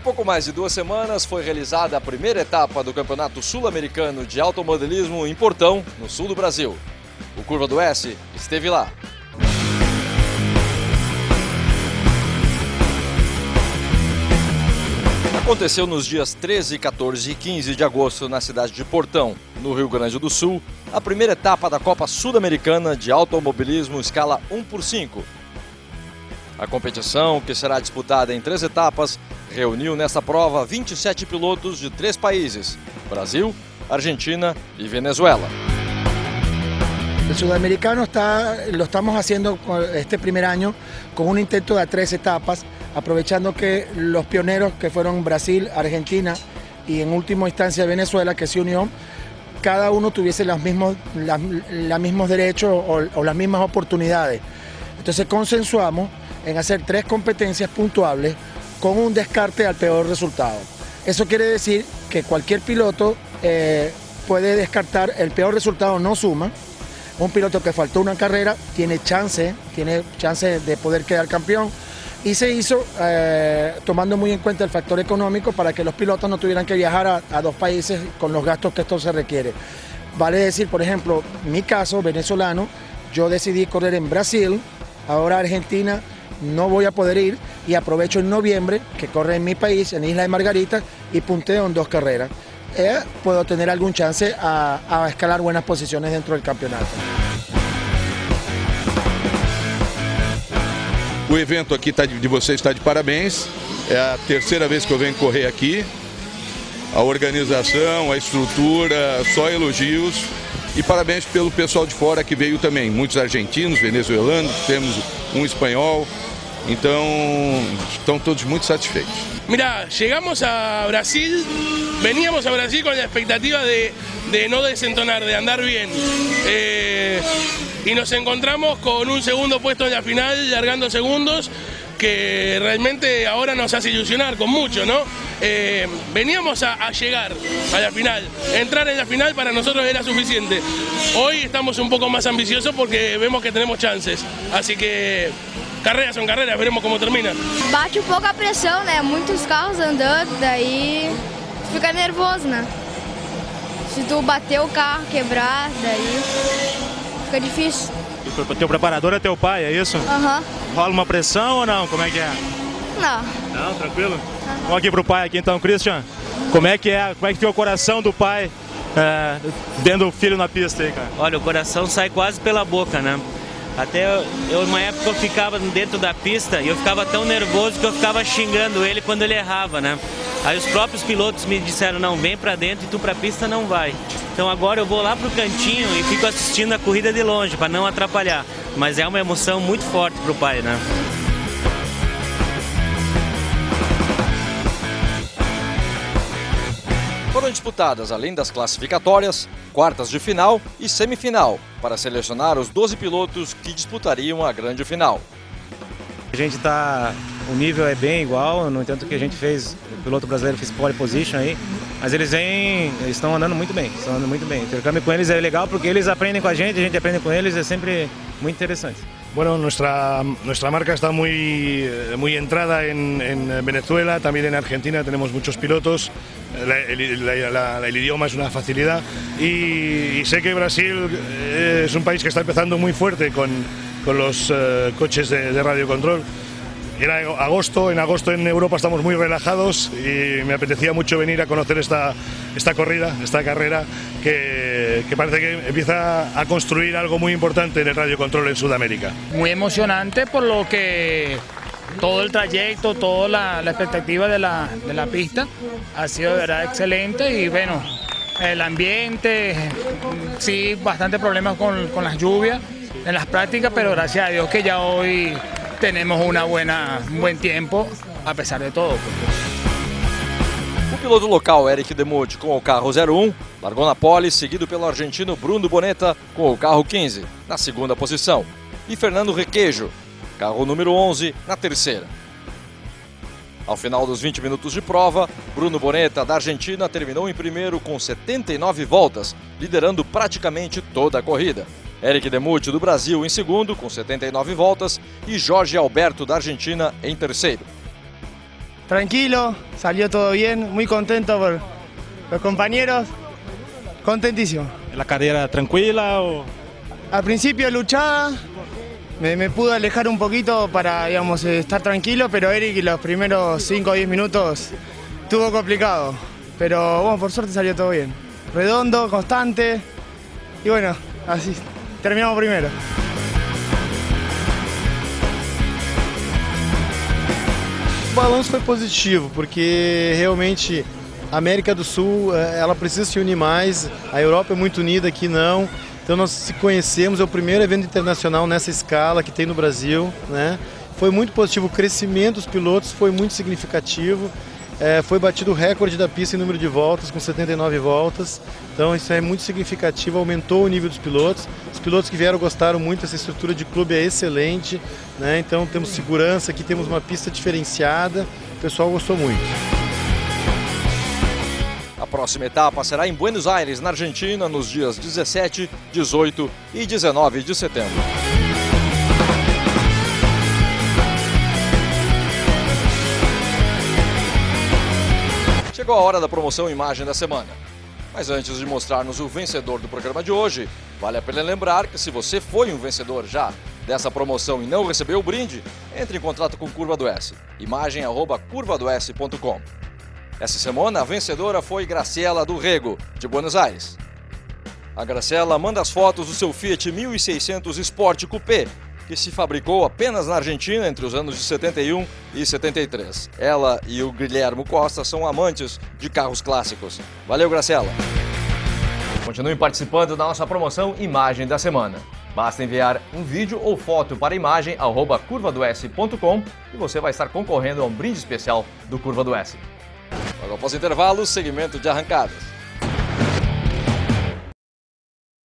pouco mais de 2 semanas foi realizada a primeira etapa do Campeonato Sul-Americano de Automobilismo em Portão, no sul do Brasil. O Curva do S esteve lá. Aconteceu nos dias 13, 14 e 15 de agosto na cidade de Portão, no Rio Grande do Sul, a primeira etapa da Copa Sul-Americana de Automobilismo escala 1x5. A competição, que será disputada em 3 etapas, reuniu nessa prova 27 pilotos de 3 países: Brasil, Argentina y Venezuela. El sudamericano lo estamos haciendo este primer año con un intento de 3 etapas, aprovechando que los pioneros que fueron Brasil, Argentina y en última instancia Venezuela, que se unió, cada uno tuviese los mismos derechos o las mismas oportunidades. Entonces consensuamos en hacer 3 competencias puntuables con un descarte al peor resultado. Eso quiere decir que cualquier piloto puede descartar el peor resultado, no suma. Un piloto que faltó una carrera tiene chance de poder quedar campeón, y se hizo tomando muy en cuenta el factor económico para que los pilotos no tuvieran que viajar a 2 países con los gastos que esto se requiere. Vale decir, por ejemplo, en mi caso venezolano, yo decidí correr en Brasil, ahora Argentina no voy a poder ir y aprovecho en noviembre que corre en mi país, en Isla de Margarita, y punteo en 2 carreras. Puedo tener algún chance a escalar buenas posiciones dentro del campeonato. O evento aqui de vocês está de parabéns, é a 3ª vez que eu venho correr aqui. A organização, a estrutura, só elogios. E parabéns pelo pessoal de fora que veio também, muitos argentinos, venezuelanos, temos um espanhol, então estão todos muito satisfeitos. Mira, llegamos a Brasil, veníamos a Brasil con la expectativa de no desentonar, de andar bien. Y nos encontramos con un segundo puesto en la final, largando segundos, que realmente ahora nos hace ilusionar con mucho, ¿no? Veníamos a llegar a la final, entrar en la final para nosotros era suficiente. Hoy estamos un poco más ambiciosos porque vemos que tenemos chances, así que carreras son carreras, veremos cómo termina. Bate um pouco a pressão, né? Muitos carros andando, daí fica nervoso, né? Se tu bater o carro, quebrar, daí fica difícil. O teu preparador é teu pai, é isso? Aham. Rola uma pressão ou não? Como é que é? Não. Não, tranquilo? Vamos aqui pro pai aqui então, Christian. Como é que fica o coração do pai vendo o filho na pista aí, cara? Olha, o coração sai quase pela boca, né? Até uma época eu ficava dentro da pista e eu ficava tão nervoso que eu ficava xingando ele quando ele errava, né? Aí os próprios pilotos me disseram, não, vem pra dentro e tu pra pista não vai. Então agora eu vou lá pro cantinho e fico assistindo a corrida de longe para não atrapalhar. Mas é uma emoção muito forte pro pai, né? Foram disputadas, além das classificatórias, quartas de final e semifinal, para selecionar os 12 pilotos que disputariam a grande final. O nível é bem igual, no entanto que a gente fez, o piloto brasileiro fez pole position aí, mas eles estão andando muito bem, O intercâmbio com eles é legal porque eles aprendem com a gente aprende com eles, é sempre muito interessante. Bueno, nuestra marca está muy entrada en Venezuela, también en Argentina tenemos muchos pilotos, el idioma es una facilidad y sé que Brasil es un país que está empezando muy fuerte con los coches de radiocontrol. Era agosto, en agosto en Europa estamos muy relajados y me apetecía mucho venir a conocer esta carrera que parece que empieza a construir algo muy importante en el radiocontrol en Sudamérica. Muy emocionante por lo que todo el trayecto, toda la expectativa de la pista ha sido de verdad excelente y bueno, el ambiente, sí, bastante problemas con las lluvias en las prácticas, pero gracias a Dios que ya hoy tenemos un buen tiempo a pesar de todo. O piloto local Eric Demuth com o carro 01 largou na pole, seguido pelo argentino Bruno Bonetta com o carro 15 na 2ª posição e Fernando Requejo, carro número 11, na 3ª. Ao final dos 20 minutos de prova, Bruno Bonetta da Argentina terminou em primeiro com 79 voltas, liderando praticamente toda a corrida. Eric Demuth do Brasil em segundo com 79 voltas e Jorge Alberto da Argentina em terceiro. tranquilo, salió todo bien, muy contento por los compañeros, contentísimo. ¿La carrera tranquila o...? Al principio luchaba, me pude alejar un poquito para, digamos, estar tranquilo, pero Eric los primeros 5 o 10 minutos estuvo complicado. Pero bueno, por suerte salió todo bien. Redondo, constante y bueno, así terminamos primero. O balanço foi positivo, porque realmente a América do Sul ela precisa se unir mais, a Europa é muito unida, aqui não. Então nós se conhecemos, é o primeiro evento internacional nessa escala que tem no Brasil, né? Foi muito positivo, o crescimento dos pilotos foi muito significativo. Foi batido o recorde da pista em número de voltas, com 79 voltas. Então isso é muito significativo, aumentou o nível dos pilotos. Os pilotos que vieram gostaram muito, essa estrutura de clube é excelente, né? Então temos segurança aqui, temos uma pista diferenciada, o pessoal gostou muito. A próxima etapa será em Buenos Aires, na Argentina, nos dias 17, 18 e 19 de setembro. Chegou a hora da promoção Imagem da Semana. Mas antes de mostrar-nos o vencedor do programa de hoje, vale a pena lembrar que se você foi um vencedor já dessa promoção e não recebeu o brinde, entre em contato com Curva do S, imagem@curvadoS.com. Essa semana a vencedora foi Graciela do Rego, de Buenos Aires. A Graciela manda as fotos do seu Fiat 1600 Sport Coupé, que se fabricou apenas na Argentina entre os anos de 71 e 73. Ela e o Guilherme Costa são amantes de carros clássicos. Valeu, Graciela! Continue participando da nossa promoção Imagem da Semana. Basta enviar um vídeo ou foto para imagem@curvadoS.com e você vai estar concorrendo a um brinde especial do Curva do S. Logo após o intervalo, segmento de arrancadas.